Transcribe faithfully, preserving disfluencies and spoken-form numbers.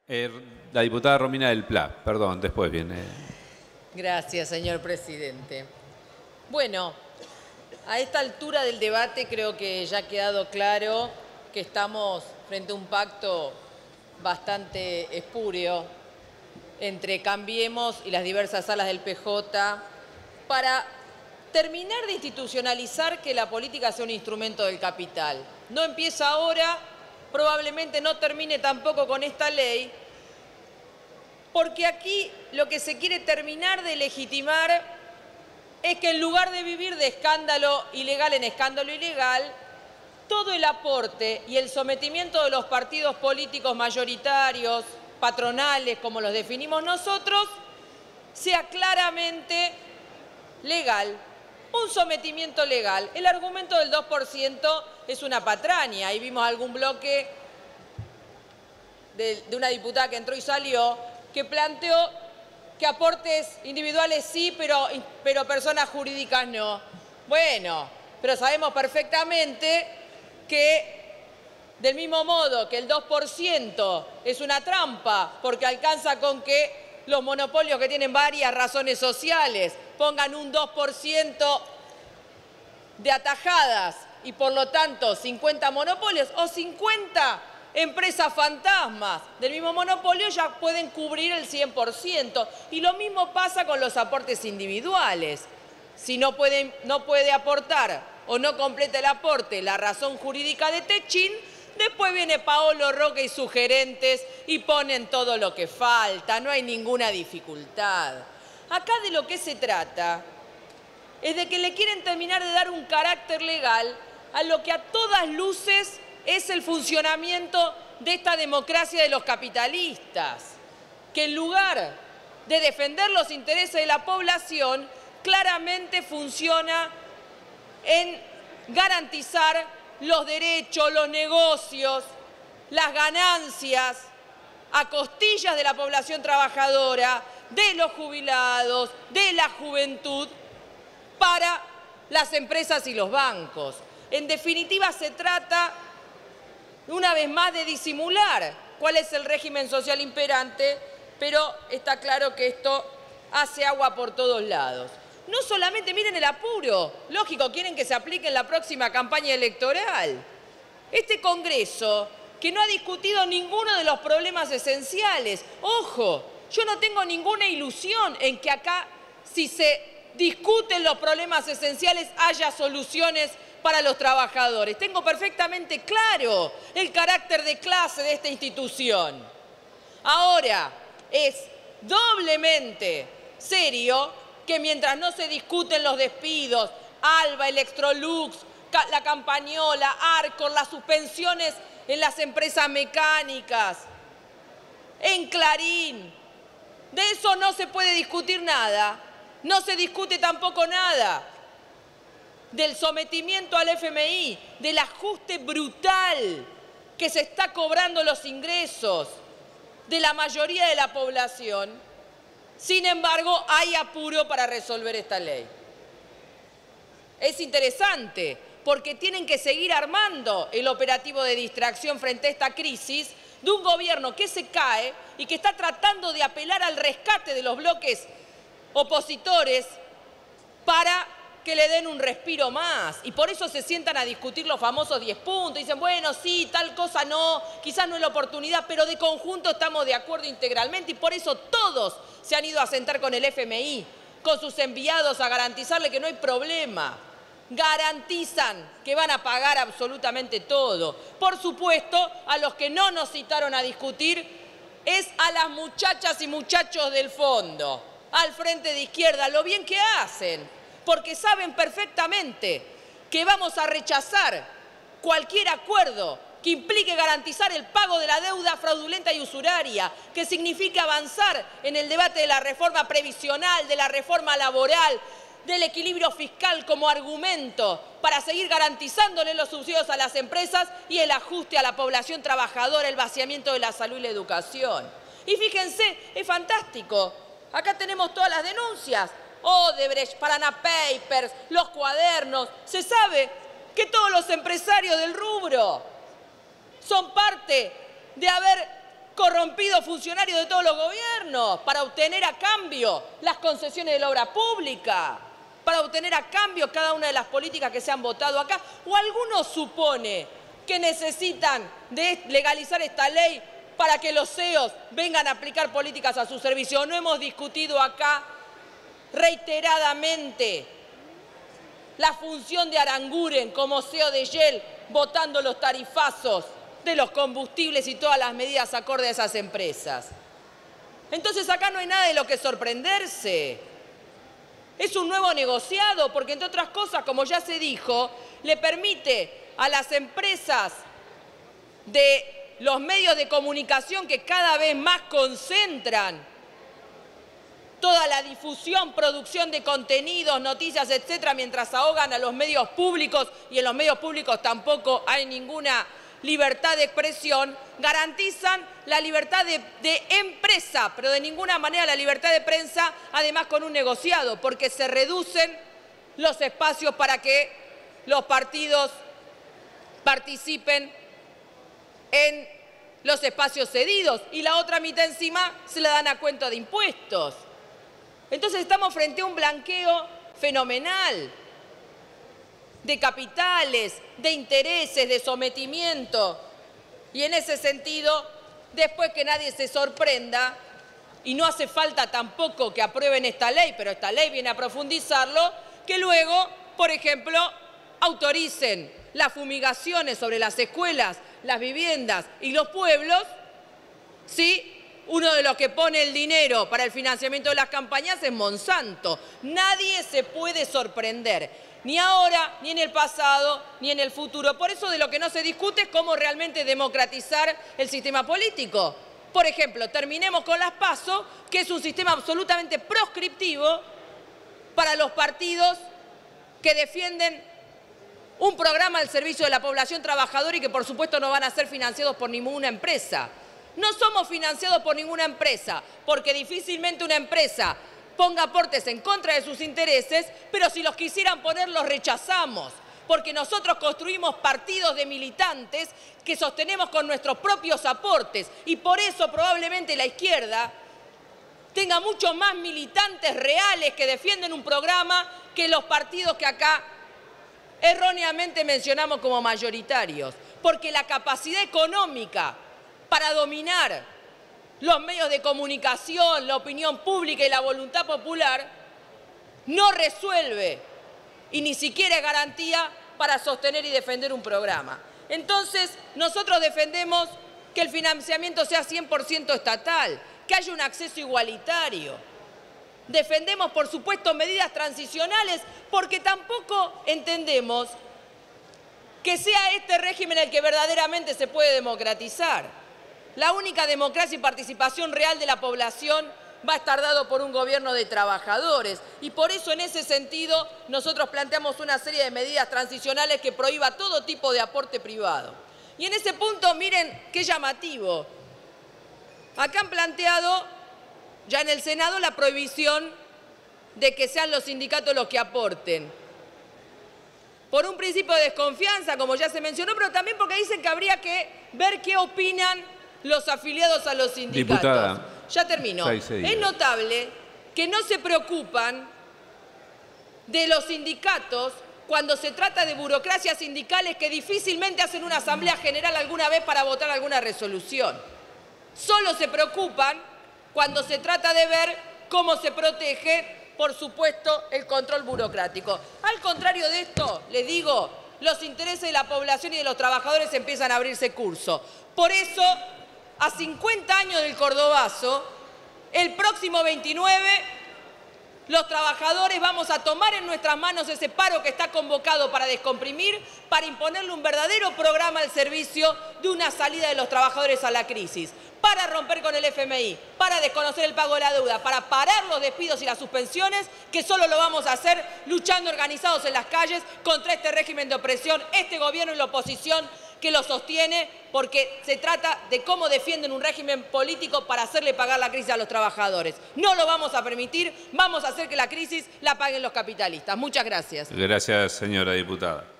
Eh, la diputada Romina del Pla, perdón, después viene. Gracias, señor presidente. Bueno, a esta altura del debate creo que ya ha quedado claro que estamos frente a un pacto bastante espúreo entre Cambiemos y las diversas salas del P J para terminar de institucionalizar que la política sea un instrumento del capital. No empieza ahora, probablemente no termine tampoco con esta ley, porque aquí lo que se quiere terminar de legitimar es que en lugar de vivir de escándalo ilegal en escándalo ilegal, todo el aporte y el sometimiento de los partidos políticos mayoritarios, patronales, como los definimos nosotros, sea claramente legal, un sometimiento legal. El argumento del dos por ciento es una patraña. Ahí vimos algún bloque de, de una diputada que entró y salió, que planteó que aportes individuales sí, pero, pero personas jurídicas no. Bueno, pero sabemos perfectamente que del mismo modo que el dos por ciento es una trampa, porque alcanza con que los monopolios que tienen varias razones sociales pongan un dos por ciento de atajadas y por lo tanto cincuenta monopolios o cincuenta empresas fantasmas del mismo monopolio ya pueden cubrir el cien por ciento. Y lo mismo pasa con los aportes individuales. Si no, pueden, no puede aportar o no completa el aporte la razón jurídica de Techín, después viene Paolo Roca y sus gerentes y ponen todo lo que falta, no hay ninguna dificultad. Acá de lo que se trata es de que le quieren terminar de dar un carácter legal a lo que a todas luces es el funcionamiento de esta democracia de los capitalistas, que en lugar de defender los intereses de la población, claramente funciona en garantizar los derechos, los negocios, las ganancias a costillas de la población trabajadora, de los jubilados, de la juventud, para las empresas y los bancos. En definitiva, se trata, una vez más, de disimular cuál es el régimen social imperante, pero está claro que esto hace agua por todos lados. No solamente, miren el apuro, lógico, quieren que se aplique en la próxima campaña electoral. Este Congreso, que no ha discutido ninguno de los problemas esenciales. Ojo, yo no tengo ninguna ilusión en que acá, si se discuten los problemas esenciales, haya soluciones para los trabajadores. Tengo perfectamente claro el carácter de clase de esta institución. Ahora, es doblemente serio que mientras no se discuten los despidos, Alba, Electrolux, la Campañola, Arcor, las suspensiones en las empresas mecánicas, en Clarín, de eso no se puede discutir nada. No se discute tampoco nada del sometimiento al F M I, del ajuste brutal que se está cobrando los ingresos de la mayoría de la población. Sin embargo, hay apuro para resolver esta ley. Es interesante, porque tienen que seguir armando el operativo de distracción frente a esta crisis de un gobierno que se cae y que está tratando de apelar al rescate de los bloques opositores para que le den un respiro más. Y por eso se sientan a discutir los famosos diez puntos. Dicen, bueno, sí, tal cosa no, quizás no es la oportunidad, pero de conjunto estamos de acuerdo integralmente y por eso todos se han ido a sentar con el F M I, con sus enviados a garantizarle que no hay problema. Garantizan que van a pagar absolutamente todo. Por supuesto, a los que no nos citaron a discutir es a las muchachas y muchachos del fondo, al frente de izquierda, lo bien que hacen, porque saben perfectamente que vamos a rechazar cualquier acuerdo que implique garantizar el pago de la deuda fraudulenta y usuraria, que signifique avanzar en el debate de la reforma previsional, de la reforma laboral, del equilibrio fiscal como argumento para seguir garantizándole los subsidios a las empresas y el ajuste a la población trabajadora, el vaciamiento de la salud y la educación. Y fíjense, es fantástico. Acá tenemos todas las denuncias. Odebrecht, Paraná Papers, los cuadernos. Se sabe que todos los empresarios del rubro son parte de haber corrompidos funcionarios de todos los gobiernos para obtener a cambio las concesiones de la obra pública, para obtener a cambio cada una de las políticas que se han votado acá. ¿O alguno supone que necesitan de legalizar esta ley para que los C E Os vengan a aplicar políticas a su servicio? ¿No hemos discutido acá reiteradamente la función de Aranguren como C E O de Shell, votando los tarifazos de los combustibles y todas las medidas acorde a esas empresas? Entonces acá no hay nada de lo que sorprenderse. Es un nuevo negociado porque, entre otras cosas, como ya se dijo, le permite a las empresas de los medios de comunicación que cada vez más concentran toda la difusión, producción de contenidos, noticias, etcétera, mientras ahogan a los medios públicos, y en los medios públicos tampoco hay ninguna libertad de expresión, garantizan la libertad de, de empresa, pero de ninguna manera la libertad de prensa, además con un negociado, porque se reducen los espacios para que los partidos participen en los espacios cedidos, y la otra mitad encima se la dan a cuenta de impuestos. Entonces estamos frente a un blanqueo fenomenal de capitales, de intereses, de sometimiento. Y en ese sentido, después que nadie se sorprenda, y no hace falta tampoco que aprueben esta ley, pero esta ley viene a profundizarlo, que luego, por ejemplo, autoricen las fumigaciones sobre las escuelas, las viviendas y los pueblos, ¿sí? Uno de los que pone el dinero para el financiamiento de las campañas es Monsanto. Nadie se puede sorprender, ni ahora, ni en el pasado, ni en el futuro. Por eso de lo que no se discute es cómo realmente democratizar el sistema político. Por ejemplo, terminemos con las PASO, que es un sistema absolutamente proscriptivo para los partidos que defienden un programa al servicio de la población trabajadora y que por supuesto no van a ser financiados por ninguna empresa. No somos financiados por ninguna empresa, porque difícilmente una empresa ponga aportes en contra de sus intereses, pero si los quisieran poner los rechazamos, porque nosotros construimos partidos de militantes que sostenemos con nuestros propios aportes, y por eso probablemente la izquierda tenga muchos más militantes reales que defienden un programa que los partidos que acá erróneamente mencionamos como mayoritarios, porque la capacidad económica para dominar los medios de comunicación, la opinión pública y la voluntad popular no resuelve y ni siquiera es garantía para sostener y defender un programa. Entonces, nosotros defendemos que el financiamiento sea cien por ciento estatal, que haya un acceso igualitario. Defendemos, por supuesto, medidas transicionales, porque tampoco entendemos que sea este régimen el que verdaderamente se puede democratizar. La única democracia y participación real de la población va a estar dado por un gobierno de trabajadores. Y por eso, en ese sentido, nosotros planteamos una serie de medidas transicionales que prohíba todo tipo de aporte privado. Y en ese punto, miren qué llamativo. Acá han planteado, ya en el Senado, la prohibición de que sean los sindicatos los que aporten. Por un principio de desconfianza, como ya se mencionó, pero también porque dicen que habría que ver qué opinan los afiliados a los sindicatos. Diputada, ya termino. Es notable que no se preocupan de los sindicatos cuando se trata de burocracias sindicales que difícilmente hacen una asamblea general alguna vez para votar alguna resolución. Solo se preocupan cuando se trata de ver cómo se protege, por supuesto, el control burocrático. Al contrario de esto, les digo, los intereses de la población y de los trabajadores empiezan a abrirse curso. Por eso, a cincuenta años del Cordobazo, el próximo veintinueve, los trabajadores vamos a tomar en nuestras manos ese paro que está convocado para descomprimir, para imponerle un verdadero programa al servicio de una salida de los trabajadores a la crisis, para romper con el F M I, para desconocer el pago de la deuda, para parar los despidos y las suspensiones, que solo lo vamos a hacer luchando organizados en las calles contra este régimen de opresión, este gobierno y la oposición que lo sostiene, porque se trata de cómo defienden un régimen político para hacerle pagar la crisis a los trabajadores. No lo vamos a permitir, vamos a hacer que la crisis la paguen los capitalistas. Muchas gracias. Gracias, señora diputada.